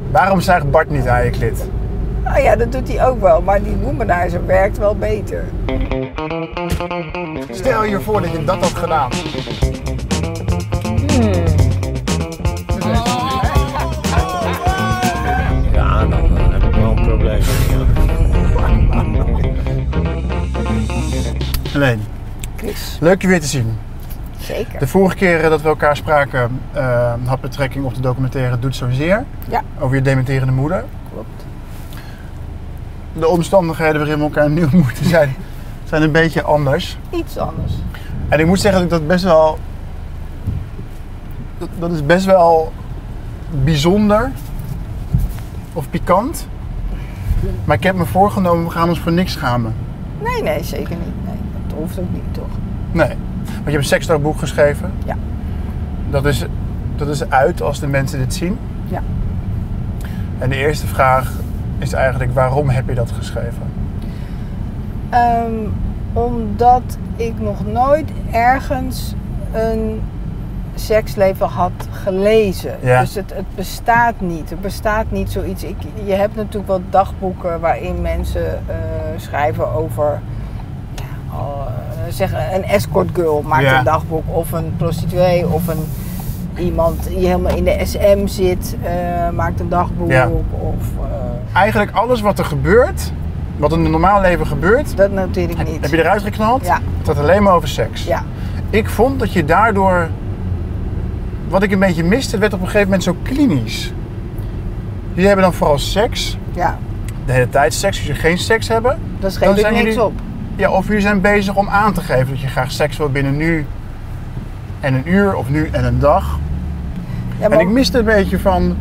Waarom zuigt Bart niet aan je klit? Nou ja, dat doet hij ook wel, maar die womanizer werkt wel beter. Stel je voor dat je dat had gedaan. Ja, dan heb ik wel een probleem. Helene, Chris, leuk je weer te zien. zeker. De vorige keer dat we elkaar spraken had betrekking op de documentaire Doet Zozeer. Ja. Over je dementerende moeder. Klopt. De omstandigheden waarin we elkaar nu moeten zijn een beetje anders. Iets anders. En ik moet zeggen dat ik dat best wel... Dat is best wel bijzonder. Of pikant. Maar ik heb me voorgenomen, we gaan ons voor niks schamen. Nee, zeker niet. Nee, dat hoeft ook niet, toch? Nee. Want je hebt een seksdagboek geschreven. Ja. Dat is uit als de mensen dit zien. Ja. En de eerste vraag is eigenlijk, waarom heb je dat geschreven? Omdat ik nog nooit ergens een seksleven had gelezen. Ja. Dus het bestaat niet. Er bestaat niet zoiets. Je hebt natuurlijk wel dagboeken waarin mensen schrijven over... zeg een escort girl maakt een dagboek. Of een prostituee. Of iemand die helemaal in de SM zit maakt een dagboek. Ja. Of, Eigenlijk alles wat er gebeurt, wat in het normaal leven gebeurt, dat noteer ik niet. heb je eruit geknald? Ja. Het gaat alleen maar over seks. Ja. Ik vond dat je daardoor, wat ik een beetje miste, het werd op een gegeven moment zo klinisch. Jullie hebben dan vooral seks, Ja. de hele tijd seks. Als je geen seks hebben, Daar schreef ik niks op. Ja, of jullie zijn bezig om aan te geven dat je graag seks wil binnen nu en een uur of nu en een dag. Ja, maar En ik miste een beetje van,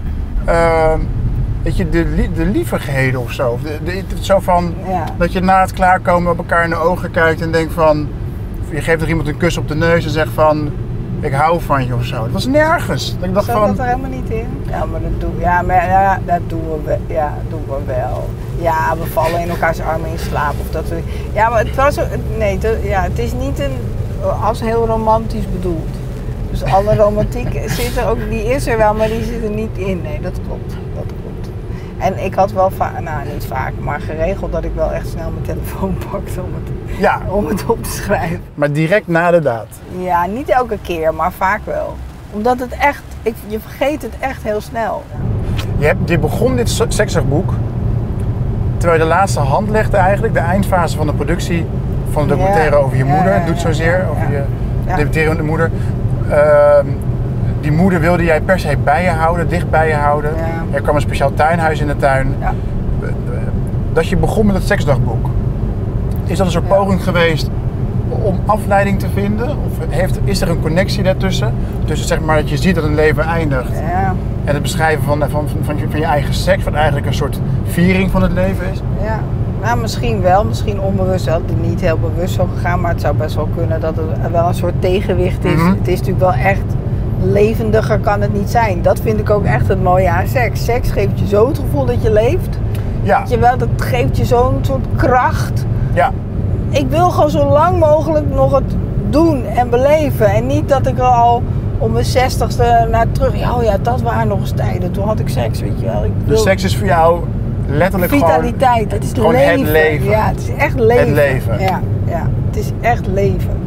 weet je, de lievigheden of zo. Zo van, Ja. dat je na het klaarkomen op elkaar in de ogen kijkt en denkt van, je geeft er iemand een kus op de neus en zegt van, ik hou van je of zo. Dat was nergens. Ik dacht Zat van, dat er helemaal niet in? Ja, maar dat doen we wel. Ja, we vallen in elkaars armen in slaap. Of dat we, ja, maar het was... Nee, het is niet als heel romantisch bedoeld. Dus alle romantiek zit er ook... Die is er wel, maar die zit er niet in. Nee, dat klopt. Dat klopt. En ik had wel niet vaak, maar geregeld dat ik wel echt snel mijn telefoon pakte om het op te schrijven. maar direct na de daad. Ja, niet elke keer, maar vaak wel. Omdat het echt... Je vergeet het echt heel snel. Je begon dit seksdagboek terwijl je de laatste hand legde eigenlijk, de eindfase van de productie van de documentaire over je moeder, Doet Zozeer, over je debuterende moeder. Die moeder wilde jij per se bij je houden, dicht bij je houden. Ja. Er kwam een speciaal tuinhuis in de tuin. Ja. Dat je begon met het seksdagboek. Is dat een soort poging geweest om afleiding te vinden? Of is er een connectie daartussen? Tussen zeg maar dat je ziet dat een leven eindigt. Ja. En het beschrijven van je eigen seks, wat eigenlijk een soort viering van het leven is? Ja, nou, misschien wel. Misschien onbewust, niet heel bewust zo gegaan. Maar het zou best wel kunnen dat er wel een soort tegenwicht is. Mm-hmm. Het is natuurlijk wel echt levendiger kan het niet zijn. Dat vind ik ook echt het mooie aan seks. Seks geeft je zo het gevoel dat je leeft. Ja. Dat geeft je zo'n soort kracht. Ja. Ik wil gewoon zo lang mogelijk nog het doen en beleven. En niet dat ik er al om mijn 60ste naar terug... Ja, dat waren nog eens tijden. Toen had ik seks, weet je wel. Dus seks is voor jou letterlijk vitaliteit, het is gewoon leven. het leven. Ja, het is echt leven. Het leven. Ja, het is echt leven.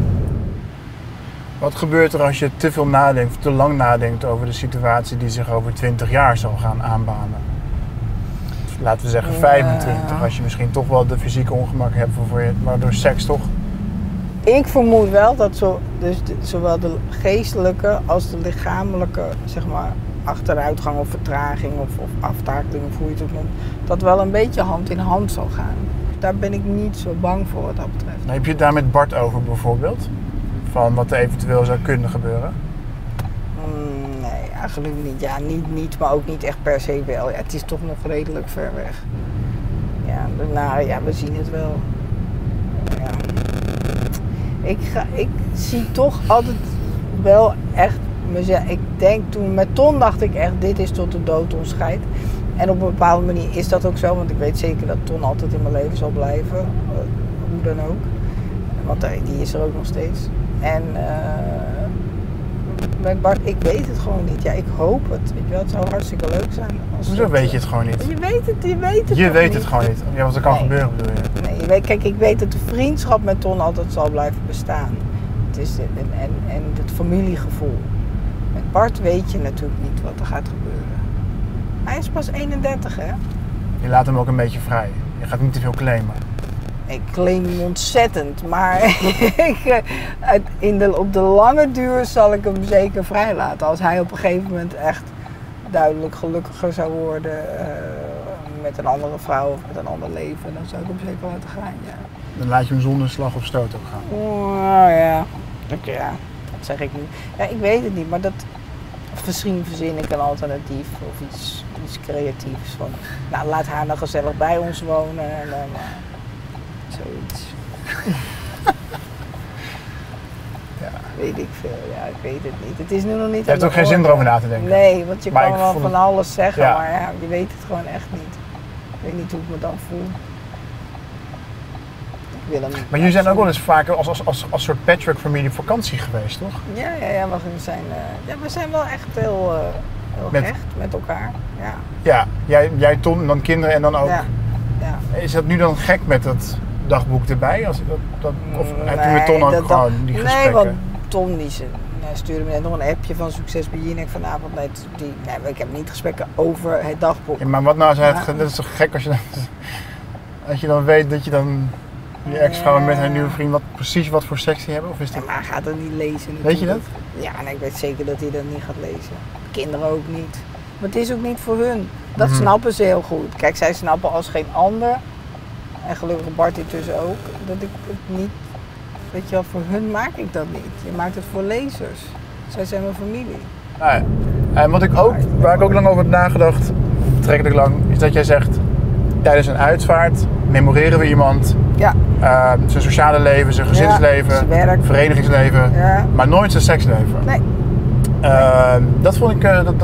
Wat gebeurt er als je te veel nadenkt, te lang nadenkt over de situatie die zich over 20 jaar zal gaan aanbanen? Laten we zeggen 25, als je misschien toch wel de fysieke ongemak hebt voor je, maar door seks toch? Ik vermoed wel dat zowel de geestelijke als de lichamelijke, zeg maar, achteruitgang of vertraging of aftakeling, of hoe je het ook noemt, dat wel een beetje hand in hand zal gaan. Daar ben ik niet zo bang voor wat dat betreft. Heb je het daar met Bart over bijvoorbeeld? Van wat er eventueel zou kunnen gebeuren? Nee, eigenlijk niet. Ja, niet, maar ook niet echt per se wel. Ja, het is toch nog redelijk ver weg. Ja, we zien het wel. Ja. Ik zie toch altijd wel echt mezelf. Ik denk toen met Ton dacht ik echt, dit is tot de dood ons scheidt. En op een bepaalde manier is dat ook zo, want ik weet zeker dat Ton altijd in mijn leven zal blijven. Hoe dan ook. Want die is er ook nog steeds. En met Bart, ik weet het gewoon niet. Ja, ik hoop het. Weet je wel, het zou hartstikke leuk zijn. Hoezo weet je het gewoon niet? Je weet het Je weet het niet. gewoon niet. Ja, wat er kan gebeuren bedoel je? Nee, kijk, ik weet dat de vriendschap met Ton altijd zal blijven bestaan. Het is en het familiegevoel. Met Bart weet je natuurlijk niet wat er gaat gebeuren. Hij is pas 31, hè? Je laat hem ook een beetje vrij. Je gaat niet te veel claimen. Ik claim hem ontzettend, maar op de lange duur zal ik hem zeker vrijlaten. Als hij op een gegeven moment echt duidelijk gelukkiger zou worden met een andere vrouw of met een ander leven, dan zou ik hem zeker laten gaan, ja. Dan laat je hem zonder slag of stoot ook gaan. Oh ja, dat zeg ik nu. Ja, ik weet het niet, maar misschien verzin ik een alternatief of iets creatiefs. Van, nou, laat haar dan gezellig bij ons wonen en dan zoiets. Ja. Weet ik veel, ja, ik weet het niet. Het is nu nog niet. Je hebt ook geen zin erover na te denken. Nee, want je Maar kan wel van alles zeggen, ja. maar ja, je weet het gewoon echt niet. Ik weet niet hoe ik me dan voel. Ik wil hem niet. Maar jullie zijn ook wel eens vaak als soort patchwork-familie op vakantie geweest, toch? Ja, we zijn wel echt heel hecht met elkaar. Ja. Ja, jij Ton en dan kinderen en dan ook. Ja. Is dat nu dan gek met dat dagboek erbij? Of heb je met Ton ook gewoon die gesprekken? Nee, want Ton die stuurde me net nog een appje van Succes bij Jinek vanavond. Nee, ik heb niet gesprekken over het dagboek. Ja, maar wat nou dat is toch gek als je dan weet dat je dan je ex-vrouw met haar nieuwe vriend precies wat voor seks die hebben? Of is dat... Ja, maar hij gaat dat niet lezen natuurlijk. Weet je dat? Ja, nee, ik weet zeker dat hij dat niet gaat lezen. Kinderen ook niet. Maar het is ook niet voor hun. Dat snappen ze heel goed. Kijk, zij snappen als geen ander, en gelukkig Bart intussen ook, dat ik het niet, weet je wel, voor hun maak ik dat niet. Je maakt het voor lezers. Zij zijn mijn familie. Nou, en waar ik ook lang over heb nagedacht, betrekkelijk lang, is dat jij zegt, tijdens een uitvaart memoreren we iemand. Ja. Zijn sociale leven, zijn gezinsleven, zijn werk, verenigingsleven, maar nooit zijn seksleven. Nee. Dat vond ik.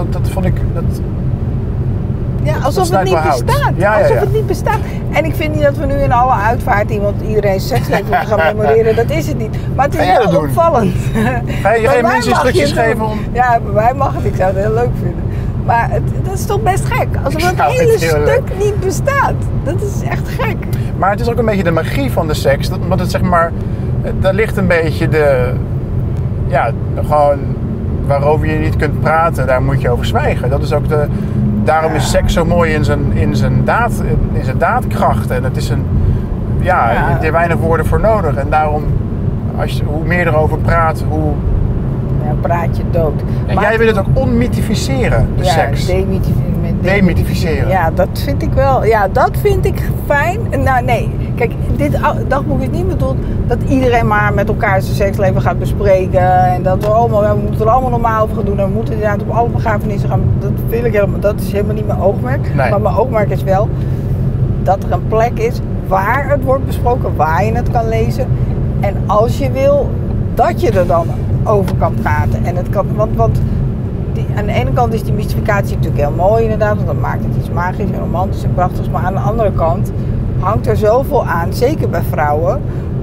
Ja, alsof het niet bestaat. Alsof het niet bestaat. En ik vind niet dat we nu in alle uitvaart iedereen seksleven moeten gaan memoreren. Dat is het niet. Maar het is wel opvallend. Ga je geen mensen instructies geven om... Ja, bij mij mag het. Ik zou het heel leuk vinden. Maar dat is toch best gek. Alsof het hele stuk niet bestaat. Dat is echt gek. Maar het is ook een beetje de magie van de seks. Want het zeg maar... Daar ligt een beetje de... Ja, gewoon... Waarover je niet kunt praten, daar moet je over zwijgen. Dat is ook daarom is seks zo mooi in zijn daadkracht. En het is je hebt er weinig woorden voor nodig. En daarom, hoe meer erover praat, hoe... Ja, praat je dood. En jij wil het ook onmythificeren, de seks. Demythificeren. Ja, dat vind ik wel. Ja, dat vind ik fijn. Nou, nee. Kijk, dit dagboek is niet bedoeld dat iedereen maar met elkaar zijn seksleven gaat bespreken. En dat we moeten er allemaal normaal over gaan doen. En we moeten inderdaad op alle begrafenissen gaan. Dat wil ik helemaal. Dat is helemaal niet mijn oogmerk. Nee. Maar mijn oogmerk is wel dat er een plek is waar het wordt besproken, waar je het kan lezen. En als je wil, dat je er dan over kan praten. En het kan, want aan de ene kant is die mystificatie natuurlijk heel mooi inderdaad, want dat maakt het iets magisch en romantisch en prachtigs. Maar aan de andere kant hangt er zoveel aan, zeker bij vrouwen,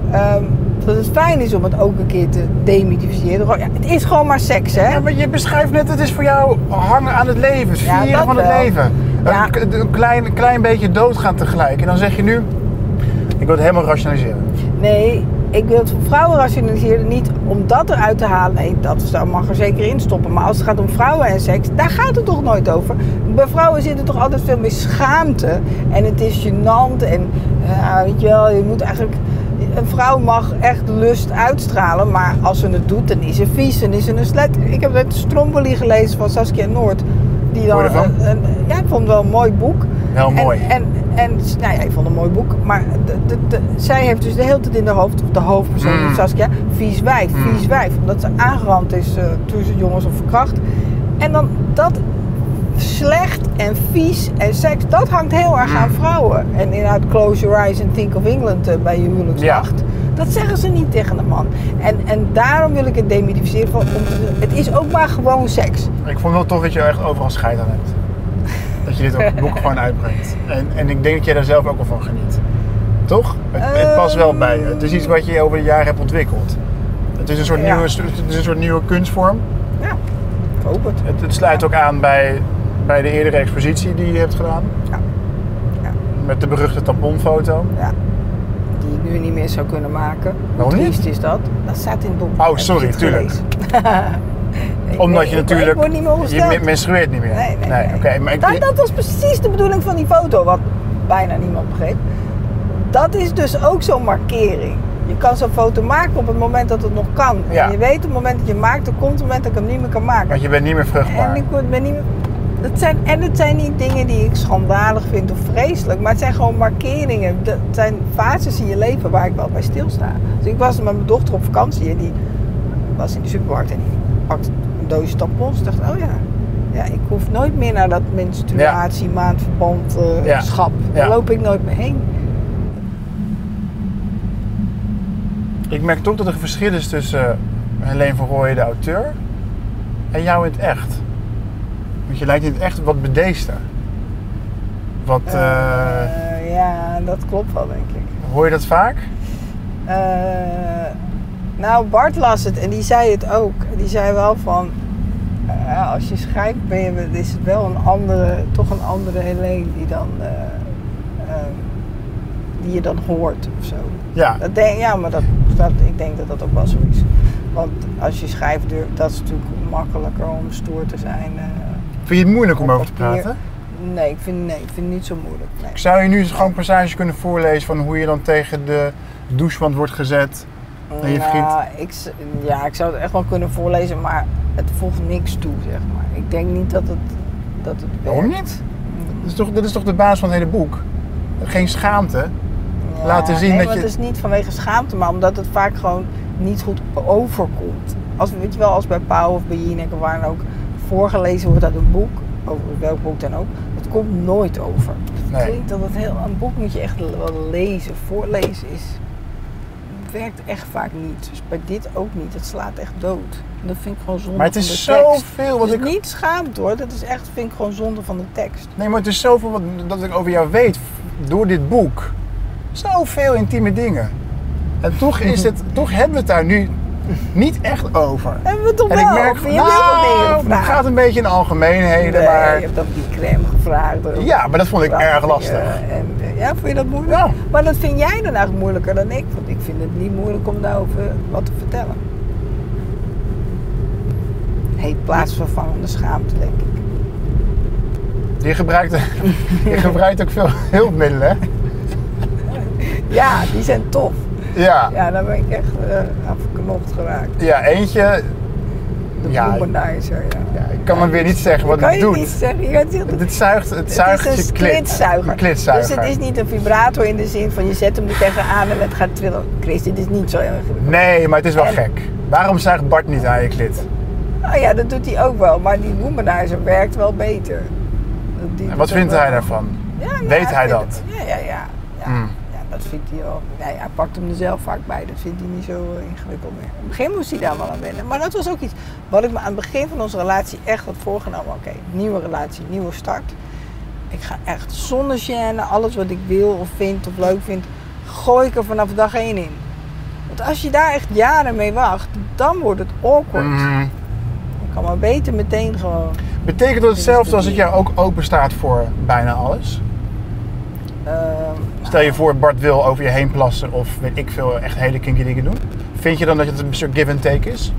dat het fijn is om het ook een keer te demythificeren. Ja, het is gewoon maar seks, hè? Ja, maar je beschrijft net, het is voor jou hangen aan het leven, het vieren van het leven. Ja. Een klein beetje doodgaan tegelijk. En dan zeg je nu, ik wil het helemaal rationaliseren. Nee, ik wil het voor vrouwen rationaliseren, niet om dat eruit te halen. Nee, dat mag er zeker in stoppen. Maar als het gaat om vrouwen en seks, daar gaat het toch nooit over. Bij vrouwen zit er toch altijd veel meer schaamte. En het is gênant. En weet je wel, je moet eigenlijk... Een vrouw mag echt lust uitstralen, maar als ze het doet, dan is ze vies. Dan is ze een slet. Ik heb net Stromboli gelezen van Saskia Noord. Die dan, ik vond het wel een mooi boek. Heel mooi. Nou ja, ik vond het een mooi boek. Maar zij heeft dus de hele tijd in de hoofdpersoon, Saskia, vies wijf. Omdat ze aangerand is toen ze jongens op verkracht. En dan dat slecht en vies en seks, dat hangt heel erg aan vrouwen. En inderdaad, close your eyes and think of England bij je huwelijksnacht. Ja. Dat zeggen ze niet tegen een man. En daarom wil ik het demythificeren. Het is ook maar gewoon seks. Ik vond wel tof dat je er echt overal scheid aan hebt. Dat je dit ook boek gewoon uitbrengt. En ik denk dat jij daar zelf ook wel van geniet. Toch? Het past wel bij je. Het is iets wat je over de jaren hebt ontwikkeld. Het is een soort, een soort nieuwe kunstvorm. Ja, ik hoop het. Het sluit ook aan bij de eerdere expositie die je hebt gedaan. Ja. Ja. Met de beruchte tamponfoto. Ja. Die ik nu niet meer zou kunnen maken. Waarom Hoe niet? triest is dat? Dat staat in het boek. Oh, Heb je sorry, het tuurlijk. gelezen? Omdat je natuurlijk... Ik word niet meer ongesteld. Je menstrueert niet meer. Nee. Oké, maar Dat was precies de bedoeling van die foto, wat bijna niemand begreep. Dat is dus ook zo'n markering. Je kan zo'n foto maken op het moment dat het nog kan. Ja. En je weet op het moment dat je maakt, er komt het moment dat ik hem niet meer kan maken. Want je bent niet meer vruchtbaar. En ik ben niet meer... Het zijn niet dingen die ik schandalig vind of vreselijk, maar het zijn gewoon markeringen. Het zijn fases in je leven waar ik wel bij stilsta. Dus ik was met mijn dochter op vakantie en die was in de supermarkt en die pakte een doosje tampons. Ik dacht, oh ja, ik hoef nooit meer naar dat menstruatie, maandverband, schap. Daar loop ik nooit meer heen. Ik merk toch dat er een verschil is tussen Helene van Rooyen, de auteur, en jou in het echt. Want je lijkt in het echt wat bedeesder. Wat... Ja, dat klopt wel, denk ik. Hoor je dat vaak? Nou, Bart las het en die zei het ook. Die zei wel van, als je schrijft is het wel toch een andere Helene die dan, die je dan hoort of zo. Ja. Ik denk dat dat ook wel zo is. Want als je schrijft, dat is natuurlijk makkelijker om stoer te zijn. Vind je het moeilijk om over te praten? Nee, ik vind het niet zo moeilijk. Nee. Zou je nu gewoon een passage kunnen voorlezen van hoe je dan tegen de douchewand wordt gezet naar je vriend? Ik zou het echt wel kunnen voorlezen, maar het voegt niks toe, zeg maar. Ik denk niet dat het Waarom niet? Dit is toch de basis van het hele boek? Geen schaamte. Ja, laten zien dat je... het is niet vanwege schaamte, maar omdat het vaak gewoon niet goed overkomt. Weet je wel, als bij Pauw of bij Jinek of waar dan ook voorgelezen wordt uit een boek, over welk boek dan ook, het komt nooit over. Het klinkt dat een boek moet je echt wel lezen. Voorlezen werkt echt vaak niet. Dus bij dit ook niet. Het slaat echt dood. En dat vind ik gewoon zonde. Maar het is van de tekst. zoveel. Het is niet schaamt hoor. Dat is echt, vind ik gewoon zonde van de tekst. Nee, maar het is zoveel dat ik over jou weet door dit boek. Zoveel intieme dingen. En toch hebben we het daar nu niet echt over. Hebben we het toch en wel? Ik merk, je hebt wel dingen gevraagd. Het gaat een beetje in algemeenheden, maar... je hebt ook die crème gevraagd. Ja, maar dat vond ik erg lastig. Ja, vond je dat moeilijk? Ja. Maar dat vind jij dan eigenlijk moeilijker dan ik. Want ik vind het niet moeilijk om daarover wat te vertellen. Heet plaatsvervangende schaamte, denk ik. Je gebruikt ook veel hulpmiddelen, hè? Ja, die zijn tof. Ja. Ja, daar ben ik echt afgeknopt geraakt. Ja, eentje... De womanizer, ja. Ik kan maar weer niet zeggen wat het doet. Niet zeggen. Het zuigt je klit. Klitzuiger. Een klitzuiger. Dus het is niet een vibrator in de zin van je zet hem er tegenaan en het gaat trillen. Chris, dit is niet zo erg. Nee, maar het is wel gek. Waarom zuigt Bart niet aan je klit? Nou ja, dat doet hij ook wel. Maar die womanizer werkt wel beter. En wat vindt hij daarvan? Ja, weet hij dat? Ja. Ja, dat vindt hij wel. Nee, hij pakt hem er zelf vaak bij. Dat vindt hij niet zo ingewikkeld meer. In het begin moest hij daar wel aan wennen. Maar dat was ook iets wat ik me aan het begin van onze relatie echt had voorgenomen. Oké, nieuwe relatie, nieuwe start. Ik ga echt zonder gêne, alles wat ik wil of vind of leuk vind, gooi ik er vanaf dag 1 in. Want als je daar echt jaren mee wacht, dan wordt het awkward. Ik kan maar beter meteen gewoon... Betekent dat hetzelfde als dat jij ook open staat voor bijna alles? Stel je voor, Bart wil over je heen plassen of weet ik veel, echt hele kinky dingen doen. Vind je dan dat het een soort give and take is?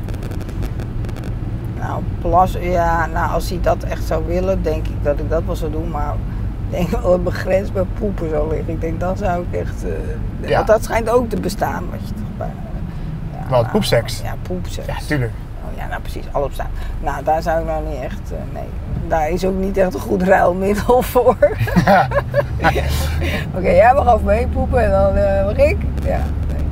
Nou, plassen, ja, als hij dat echt zou willen, denk ik dat ik dat wel zou doen. Maar ik denk wel dat begrensd bij poepen zou liggen. Ik denk, dat zou ik echt... Want dat schijnt ook te bestaan. Wat je toch bij, Wat, poepseks? Ja, poepseks. Ja, tuurlijk. Oh, ja, nou precies, alles bestaan. Nou, daar zou ik nou niet echt... nee, daar is ook niet echt een goed ruilmiddel voor. Oké, jij mag over me heen poepen en dan mag ik. Ja, nee.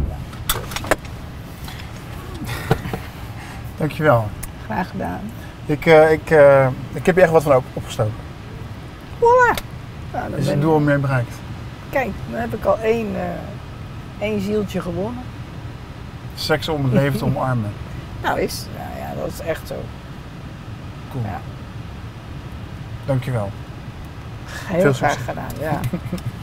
Dankjewel. Graag gedaan. Ik heb je echt wat van opgestoken. Voilà. Nou, is het doel meer bereikt? Kijk, dan heb ik al één zieltje gewonnen. Seks om het leven te omarmen. Nou ja, dat is echt zo. Cool. Ja. Dankjewel. Heel graag gedaan, ja.